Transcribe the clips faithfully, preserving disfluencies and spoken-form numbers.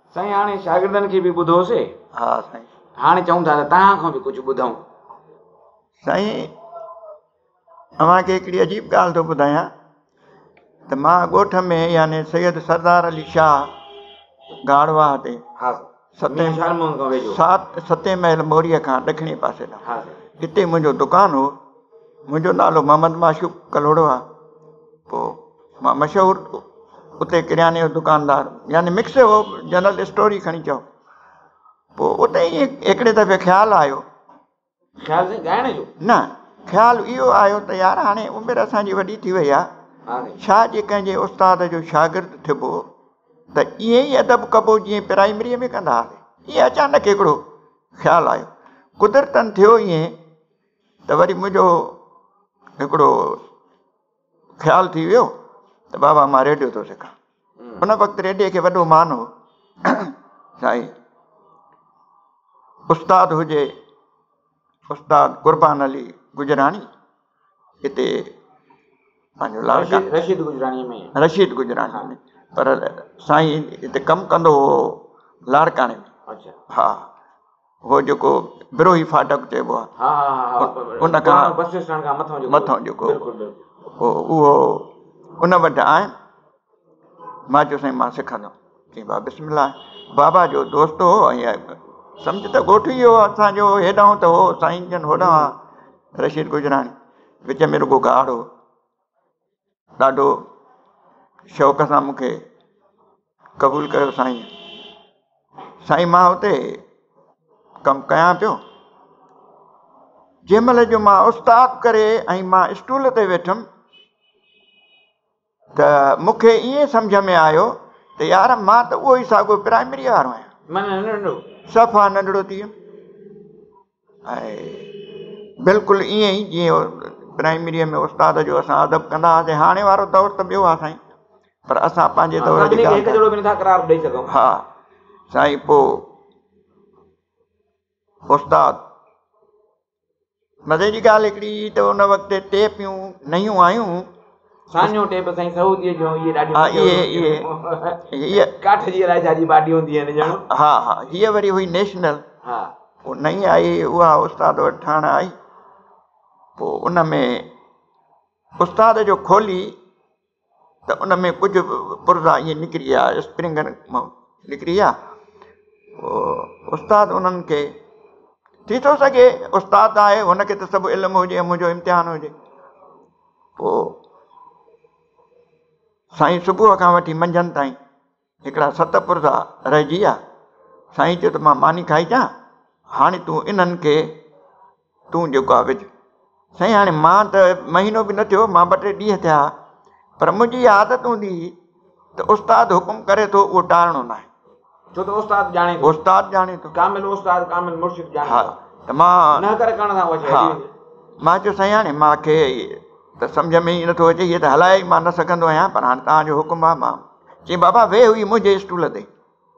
साईं हाणे शागिर्दनि खे बि ॿुधोसीं। हा साईं। हाणे चऊं था त तव्हां खां बि कुझु ॿुधूं। साईं तव्हांखे हिकिड़ी अजीब ॻाल्हि थो ॿुधायां त मां ॻोठ में यानी सैयद सरदार अली शाह गाड़वा ते सतें सात सतें महल मोरीअ खां ॾखिणे पासे ॾांहुं हिते मुंहिंजो दुकानु हो। मुंहिंजो नालो मोहम्मद माशूक कलोड़ो आहे। पोइ मां मशहूरु उते किरियाने जो दुकानदार यानी मिक्स हो जनरल स्टोर ई खणी चओ। पोइ उते ई हिकिड़े दफ़े ख़्यालु आयो न ख़्यालु इहो आयो त यार हाणे उमिरि असांजी वॾी थी वई आहे छा जे कंहिंजे उस्ताद जो शागिर्दु थिबो त ईअं ई अदब कबो जीअं प्राइमरीअ में कंदा हुआसीं। ईअं अचानक हिकिड़ो ख़्यालु आयो कुदरतनि थियो ईअं त वरी मुंहिंजो हिकिड़ो ख़्यालु थी वियो त बाबा मां रेडियो थो सिखां। उन वक़्तु रेडियो खे वॾो मान हो। साईं उस्ताद हुजे उस्ताद कुर्बान अली गुजरानी हिते पंहिंजो लाड़का रशीद गुजरानी में रशीद गुजरानी में पर साईं हिते कमु कंदो हो लाड़काणे में। हा उहो जेको बिरोही फाटक चइबो आहे उन खां मथां जेको उहो उन वटि आहिनि। मां चयो साईं मां सिखंदुमि। चई बाबा बिस्मिल्लाह। बाबा जो दोस्त हो ऐं सम्झ त ॻोठ ई हो असांजो हेॾां त हो साईं जन होॾां रशीद गुजरानी विच में रुगो गाढ़ हो। ॾाढो शौक़ सां मूंखे क़बूलु कयो साईं। साईं मां हुते कमु कयां पियो जंहिं महिल जो मां उस्ताद करे ऐं मां स्टूल ते वेठुमि त मूंखे ईअं सम्झ में आयो त यार मां त उहो ई साॻियो प्राइमरी वारो आहियां। सफ़ा नंढड़ो थी वियुमि ऐं बिल्कुलु ईअं ई जीअं प्राइमरीअ में उस्ताद जो असां अदब कंदा हुआसीं। हाणे वारो दौर त ॿियो आहे साईं पर असां पंहिंजे दौर जी ॻाल्हि। हा साईं पोइ उस्ताद मज़े जी ॻाल्हि हिकिड़ी त उन वक़्तु टेपियूं नयूं आयूं सानियूं टेप साईं सऊदीअ जो इहे ॾाढी काठ जी राजा जी बाडी हूंदी आहिनि ॼण। हा हा हीअ वरी हुई नेशनल। हा पोइ नई आई उहा उस्ताद वटि ठहण आई। पोइ उन में उस्ताद जो खोली त उन में कुझु पुर्ज़ा ईअं निकिरी विया स्प्रिंग निकिरी विया। पोइ उस्ताद उन्हनि खे थी थो सघे उस्ताद आहे हुनखे त सभु इल्मु हुजे मुंहिंजो इम्तिहान हुजे। पोइ साईं सुबुह खां वठी मंझंदि ताईं हिकिड़ा सत पुर्ज़ा रहिजी विया। साईं चयो त मां मानी खाई अचां हाणे तूं इन्हनि खे तूं जेको आहे विझ। साईं हाणे मां त महीनो बि न थियो मां ॿ टे ॾींहं थिया पर मुंहिंजी आदत हूंदी त उस्ताद हुकुम करे थो उहो टालणो न आहे छो त उस्ताद ॼाणे उस्ताद ॼाणे थो कामिल उस्ताद कामिल मुर्शिद ॼाणे। हा त मां न करे करण सां उहा शइ मां चयो साईं हाणे मूंखे त सम्झ में ई नथो अचे हीअ त हलाए ई मां न सघंदो आहियां पर हाणे तव्हांजो हुकुम आहे। मां चई बाबा वेह हुई मुंहिंजे स्टूल ते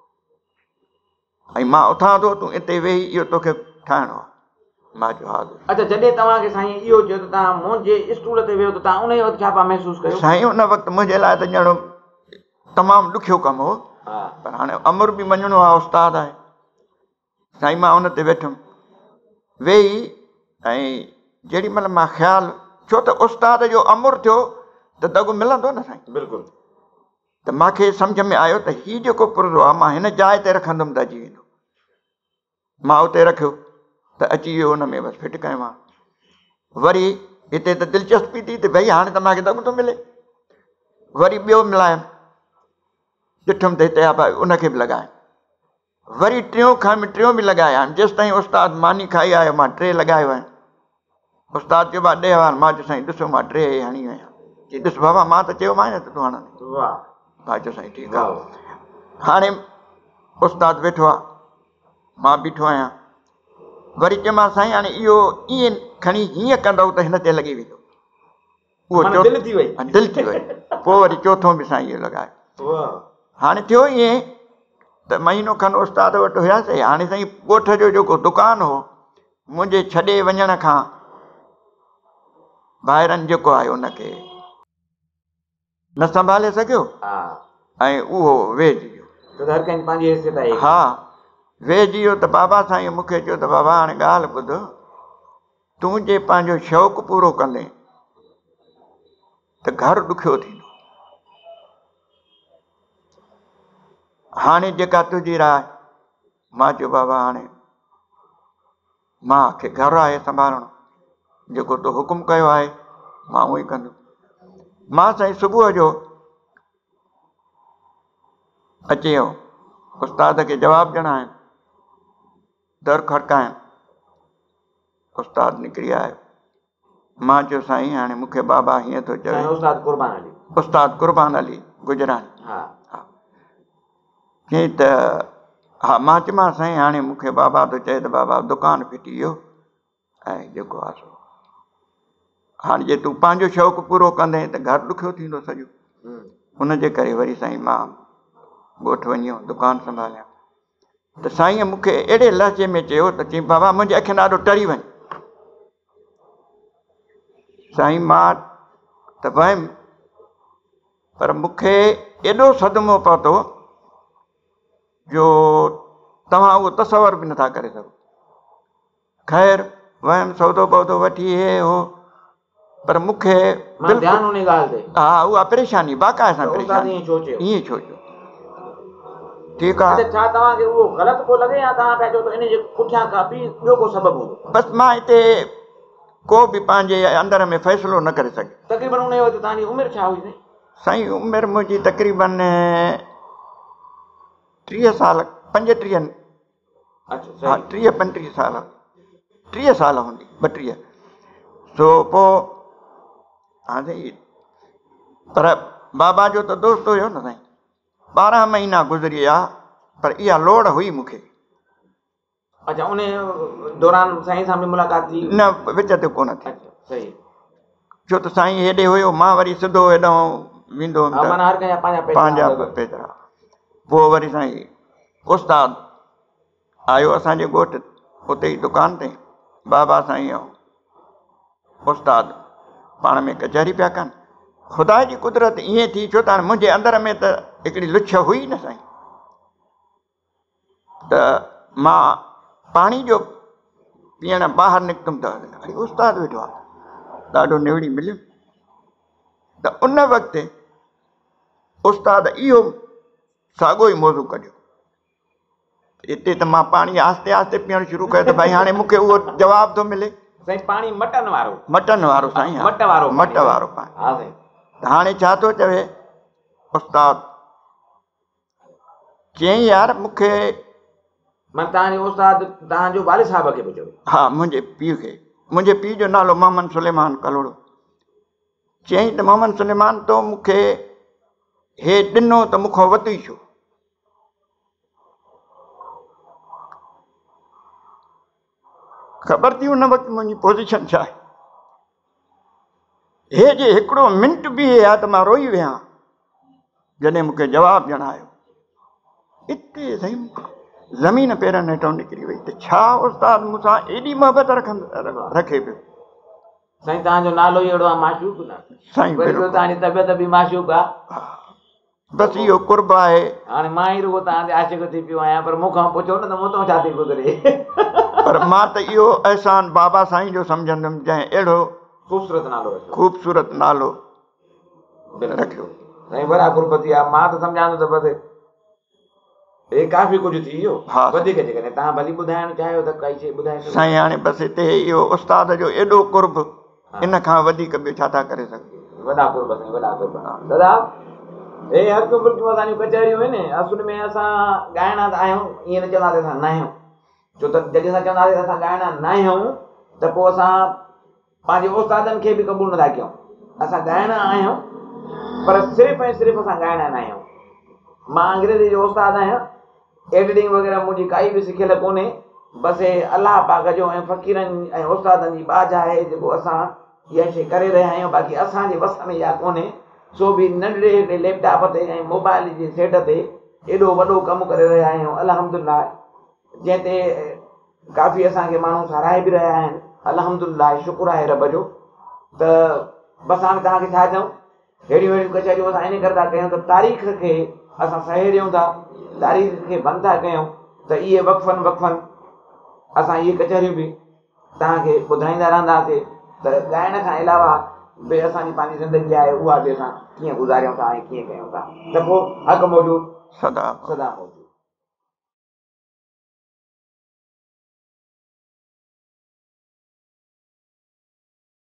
ऐं मां उथां थो तूं हिते वेही इहो तोखे ठाहिणो आहे। मां चयो हा। अच्छा जॾहिं तव्हांखे साईं इहो चयो त तव्हां मुंहिंजे स्टूल ते वेहो त तव्हां उन वक़्तु छा पिया महसूसु कयो? साईं उन वक़्तु मुंहिंजे लाइ त ॼण तमामु ॾुखियो कमु हो पर हाणे अमुर बि मञिणो आहे उस्ताद आहे। साईं मां उन ते वेठुमि वेही ऐं जेॾी महिल मां ख़्यालु छो त उस्ताद जो अमुर थियो त दॻु मिलंदो न साईं। बिल्कुलु। त मूंखे सम्झ में आयो त हीउ जेको पुर्ज़ो आहे मां हिन जाइ ते रखंदुमि त अची वेंदो। मां उते रखियो त अची वियो हुन में बसि फिट कयो मां। वरी हिते त दिलचस्पी थी त भई हाणे त मूंखे दॻु थो मिले। वरी ॿियो मिलायमि ॾिठुमि त हिते आहे उनखे बि लॻाए वरी टियों खां टियों बि लॻाया जेसि ताईं उस्ताद मानी खाई आयो मां टे लॻायो आहिनि। उस्ताद चयो आहे ॾे वार मां चयो साईं ॾिसो मां टे हणी आहियां। चई ॾिस बाबा मां त चयो मां न त तूं हणंदे। मां चयो साईं ठीकु आहे। हाणे उस्ताद वेठो आहे मां बीठो आहियां। वरी चयोमांसि साईं हाणे इहो ईअं खणी हीअं कंदव त हिन ते लॻी वेंदो। उहो दिलि थी वई दिलि थी वई। पोइ वरी चोथों बि साईं इहो लॻायो। हाणे थियो ईअं त महीनो खनि उस्ताद वटि हुयासीं। हाणे साईं ॻोठ जो जेको दुकानु हो मुंहिंजे छॾे वञण खां ॿाहिरनि जेको आहे उनखे न संभाले सघियो ऐं उहो वेहिजी वियो। छो त हर कंहिंजी पंहिंजी हैसियत आहे। हा वेहिजी वियो त बाबा साईं मूंखे चयो त बाबा हाणे ॻाल्हि ॿुध, तूं जे पंहिंजो शौक़ु पूरो कंदे त घर ॾुखियो थींदो। हाणे जेका तुंहिंजी राय। मां चयो बाबा हाणे मूंखे घर आहे संभालणो, जेको तूं हुकुम कयो आहे मां उहो ई कंदुमि। मां साईं सुबुह जो अची वियो, उस्ताद खे जवाबु ॾियणु आयुमि, दर खड़कायुमि, उस्ताद निकिरी आयो। मां चयो साईं हाणे मूंखे बाबा हीअं थो चवे। उस्ताद कुर्बान अली। उस्ताद कुर्बान अली गुजरानी। हा चई त हा। मां चयोमांसि साईं हाणे मूंखे बाबा थो चए त बाबा दुकानु फिटी वियो ऐं जेको आहे सो हाणे जे तूं पंहिंजो शौक़ु पूरो कंदे त घर ॾुखियो थींदो सॼो। हुनजे करे वरी साईं मां ॻोठु वञी वियो, दुकानु संभालिया। त साईं मूंखे अहिड़े लहजे में चयो त चई बाबा मुंहिंजे अखियुनि ॾाढो टरी वञ। साईं मां त वयुमि, पर मूंखे एॾो सदमो पहुतो जो तव्हां उहो तसवर बि नथा करे सघो। ख़ैर वयुमि, सौदो पौदो वठी हे हो, पर मूंखे हा उहा परेशानी बाक़ाइदा परेशानी। ईअं छो थियो? ठीकु आहे। छा तव्हांखे उहो ग़लति को लॻे या तव्हां पिया चओ त इन जे पुठियां का बि ॿियो को सबबु हूंदो? बसि मां हिते को बि पंहिंजे अंदर में फ़ैसिलो न करे सघियो। तक़रीबन उन वक़्तु तव्हांजी उमिरि छा हुई? साईं उमिरि मुंहिंजी तक़रीबन टीह साल पंजटीह। हा टीह पंटीह साल टीह साल हूंदी, ॿटीह। सो पोइ हा साईं, पर बाबा जो त दोस्त हुयो न साईं। ॿारहं महीना गुज़री विया, पर इहा लोड़ हुई मूंखे। अच्छा उन दौरान साईं सां बि मुलाक़ात थी? न विच ते कोन थी। सही। छो त साईं हेॾे हुयो, मां वरी सिधो हेॾो वेंदो हुउमि पंहिंजा पेतरा। पोइ वरी साईं उस्ताद आयो असांजे ॻोठु, उते ई दुकान ते बाबा साईं ऐं उस्ताद पाण में कचहरी पिया कनि। ख़ुदा जी कुदरत ईअं थी, छो त हाणे मुंहिंजे अंदर में त हिकिड़ी लुछ हुई न साईं। त मां पाणी जो पीअण ॿाहिरि निकितुमि त उस्ताद वेठो आहे, ॾाढो निवड़ी मिलियुमि। त उन वक़्तु उस्ताद इहो साॻियो ई मौज़ू कढियो। हिते त मां पाणी आहिस्ते आहिस्ते पीअणु शुरू कयो त भई हाणे मूंखे उहो जवाबु थो मिले। साईं पाणी मटन वारो? मटन वारो साईं, मट वारो मट वारो पाणी। त हाणे छा थो चवे उस्ताद? चयईं यार मूंखे मां तव्हांजे उस्ताद तव्हांजो वालिद साहिब खे पुछो? हा मुंहिंजे पीउ खे। मुंहिंजे पीउ जो नालो मोहम्मद सुलेमान कलोड़ो। चयईं त मोहम्मद सुलेमान तो मूंखे हे ॾिनो त मूंखां वधी छो? ख़बर थी उन वक़्तु मुंहिंजी पोज़ीशन छा आहे। हे जे हिकिड़ो मिंट बि आहे त मां रोई विया जॾहिं मूंखे जवाबु ॼणायो। इते साईं ज़मीन पेरनि हेठां निकिरी वई त छा उस्ताद मूंसां एॾी मोहबत रखंदो रखे पियो। साईं तव्हांजो नालो ई अहिड़ो आहे माशूक़ न साईं, तव्हांजी तबियत बि माशूक़ आहे। बसि इहो कुर्ब आहे। हाणे मां ई रुगो तव्हांजे आशिक़ थी पियो आहियां, पर मूंखां पुछो न त मूं तां छा थी गुज़रे। पर मां त इहो अहसान बाबा साईं जो सम्झंदुमि जंहिं अहिड़ो ख़ूबसूरत नालो रखियो। ख़ूबसूरत नालो रखियो। साईं वॾा कुर्ब थी विया। मां त सम्झां थो त बसि हे काफ़ी कुझु थी वियो। हा वधीक जेकॾहिं तव्हां भली ॿुधाइणु चाहियो त काई शइ ॿुधाए सघो। साईं हाणे बसि हिते इहो उस्ताद जो एॾो कुर्ब, इन खां वधीक ॿियो छा था करे सघूं। वॾा कुर्ब साईं, वॾा कुर्ब। दादा हे हर को बिल्कुलु असांजूं कचहरियूं आहिनि, असुल में असां ॻाइणा त आहियूं, ईअं न चवंदासीं असां न आहियूं। छो त जॾहिं असां चवंदासीं असां ॻाइणा न आहियूं त पोइ असां पंहिंजे उस्तादनि खे बि क़बूल नथा कयूं। असां ॻाइणा आहियूं, पर सिर्फ़ु ऐं सिर्फ़ु असां ॻाइणा न आहियूं। मां अंग्रेज़ी जो उस्ताद आहियां, एडिटिंग वग़ैरह मुंहिंजी काई बि सिखियल कोन्हे। बसि अलाह पाक जो ऐं फ़क़ीरनि ऐं उस्तादनि जी बाज आहे जेको असां इहा शइ करे रहिया आहियूं। बाक़ी असांजे वस में इहा कोन्हे। सो बि नंढड़े लैपटॉप ते ऐं मोबाइल जे सेट ते एॾो वॾो कमु करे रहिया आहियूं अल्हम्दुलिल्लाह, जंहिं ते काफ़ी असांखे माण्हू साराहे बि रहिया आहिनि। अल्हम्दुलिल्लाह, शुक्र आहे रब जो। त बसि हाणे तव्हांखे छा चऊं, अहिड़ियूं अहिड़ियूं कचहरियूं असां इन करे था कयूं त तारीख़ खे असां सहे ॾियूं था, तारीख़ खे बंदि था कयूं, त इहे वक़फ़नि वक़फ़नि असां इहे कचहरियूं बि तव्हांखे ॿुधाईंदा रहंदासीं त ॻाइण खां अलावा ॿिए असांजी पंहिंजी ज़िंदगी आहे उहा बि असां कीअं गुज़ारियूं था ऐं कीअं कयूं था, त पोइ हक़ मौजूदु सदा सदा मौजूदु।